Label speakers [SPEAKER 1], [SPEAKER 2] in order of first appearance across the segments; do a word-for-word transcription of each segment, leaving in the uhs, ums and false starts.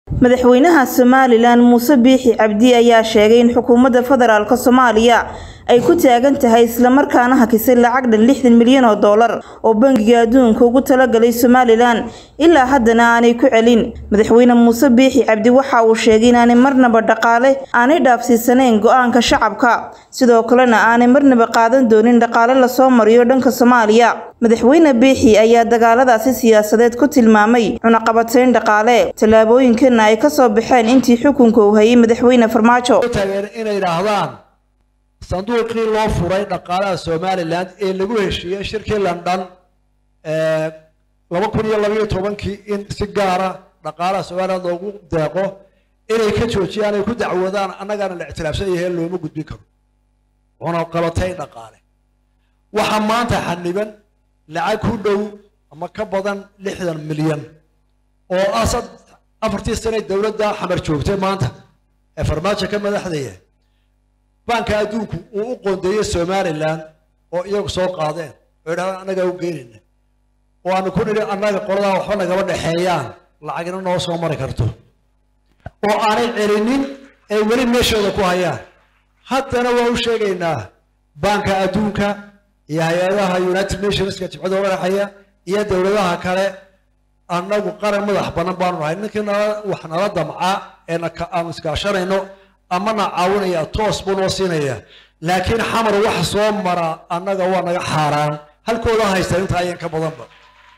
[SPEAKER 1] madaxweynaha Somaliland Muuse Biixi Cabdi ayaa sheegay in xukuumadda federaalka Soomaaliya ay ku taagan tahay isla markaana hakisay lacag dhan lixdan milyan oo dollar oo bangiga adduunka ugu talagalay Somaliland ilaa haddana aanay ku celin. Madaxweyne Muuse Biixi Cabdi waxa uu sheegay in aanay marnaba dhaqaale aanay dhaafsiisaneyn go'aanka shacabka, sidoo kalena aanay marnaba qaadan doonin dhaqaale la soo mariyo dhanka Soomaaliya. madaxweyne Biixi ayaa dagaaladaasi siyaasadeed ku tilmaamay cunaqabatayn dhaqaale. Talaabooyinkan ay ka soo baxeen intii xukunka uu hayay madaxweyne Farmaajo
[SPEAKER 2] inay yiraahdaan sanduuqii loo furay dhaqaalaha Somaliland ee lagu heshiiyay shirkii London ee laba kun iyo laba iyo toban-kii in si gaar ah dhaqaalaha Somaliland loogu deeqo inay ka joojiyaan ay ku dacwadaan annagana la ictiraafsan yahay looma gudbin karo cunaqabatayn dhaqaale. waxa maanta xaniban lacag ku dhow ama ka badan lixdan milyan oo asad afartii sano dawladda xamar joogtay maanta ee Farmaajo ka madaxdeeya banka adduunku uu u qoondeeyay Somaliland oo iyagu soo qaadeen oo yiraahdaan anaga u geynina oo aan ku niri anaga qolada waxba naga dhaxeeyaan lacagna noo soo mari karto oo aanay celinin ay wali meeshooda ku hayaan. haddana waa u sheegaynaa banka adduunka iyo hay'adaha United Nations ka tibcado waraxaya iyo dawladaha kale annagu qaran madax banaan baan nahay ninkana wax nala damca ee aan iskaashanayno ama na caawinaya toos buu noo siinaya laakiin xamar wax soo mara annaga waa naga xaaraan halkooda haysta inta ayaan ka badanba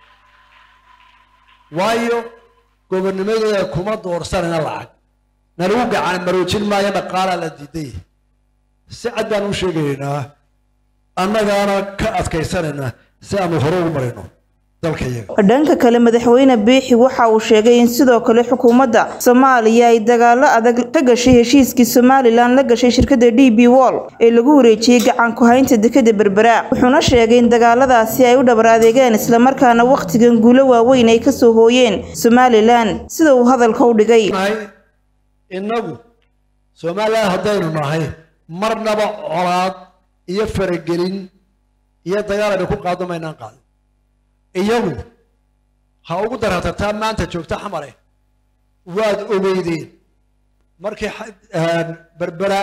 [SPEAKER 2] waayo gobonnimadooda kuma doorsanayna lacag nalagu gacan maroojin maayo dhaqaala la diiday si cad baan u sheegaynaa annagana ka adkaysanayna si aanu hore u marino dhanka kale madaxweyne Biixi waxa uu sheegay in sidoo kale xukuumadda Soomaaliya ay dagaalo adag ka gashay heshiiskii Somaliland la gashay shirkadda D B World ee lagu wareejiyay gacan ku haynta dekedda Berbera. wuxuuna sheegay in dagaaladaasi ay u dhabar adeegeen isla markaana waqtigan guulo waaweyn ay ka soo hooyeen Somaliland sida uu hadalka u dhigay. inagu Somaliland haddaynu nahay marnaba colaad iyo faragelin iyo dagaal ay ku qaadamayna qaad iyagu ha ugu daraataa maanta joogta xamare waad ogeydeen markii Berbera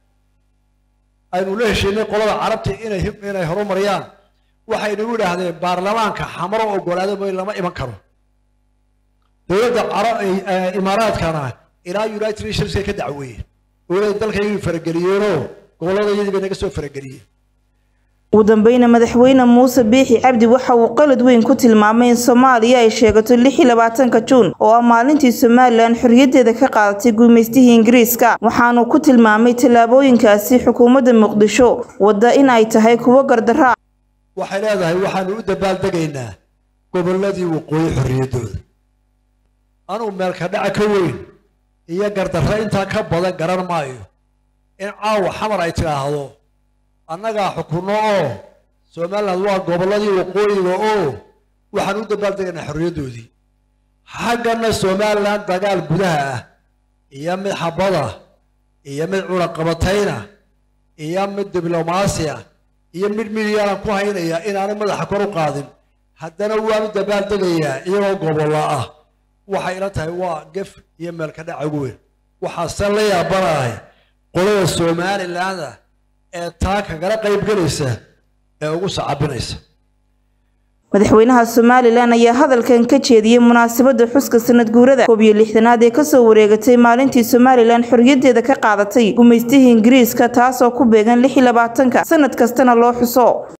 [SPEAKER 2] aynu la heshiinay qolada carabta inay inay horumariyaan waxay nagu yiraahdeen baarlamaanka xamaro ogolaado lama iman karo dawladda carab imaaraadkana ilaa United Nations ka dacweeyay oo dalkaygu farageliyeen gobolada iyaga naga soo farageliyeen.
[SPEAKER 1] ugu dambeynna madaxweyne Muuse Biixi Cabdi waxa uu qalad weyn ku tilmaamay in Soomaaliya ay sheegato lix iyo labaatanka Juun oo ah maalintii Somaliland xorriyaddeeda ka qaadatay guumeystihii Ingiriiska. waxaanu ku tilmaamay talaabooyinkaasi xukuumadda Muqdisho wada in ay tahay kuwo gardarro.
[SPEAKER 2] waxay leedahay waxaanu u dabaaldegaynaa goboladii waqooyi xorriyaddooda anu meel ka dhaca ka weyn iyo gardarro inta ka badan garan maayo in caawa xamar ay tiraahdo annaga xukuno oo Somaliland waa goboladii waqooyiga oo waxaan u dabaaldegaynaa xorriyaddoodii. xaggana Somaliland dagaal gudaha ah iyo mid xabada iyo mid cunaqabatayna iyo mid diblomaasiya iyo mid midyaan ku haynaya inaanay madaxa kor u qaadin haddana waan u dabaaldegayaa iyagoo gobollo ah. waxay ila tahay waa gef iyo meel ka dhaca weyn. waxaa la yaabanahay qolada Somaliland ee taaka kala qayb galaysa ee ugu sacabinaysa.
[SPEAKER 1] madaxweynaha Somaliland ayaa hadalkan ka jeediyay munaasabadda xuska sanad guurada koob iyo lixdanaad ee ka soo wareegatay maalintii Somaliland xorriyaddeeda ka qaadatay guumeystihii Ingiriiska taasoo ku beegan lix iyo labaatanka sanad kastana loo xuso.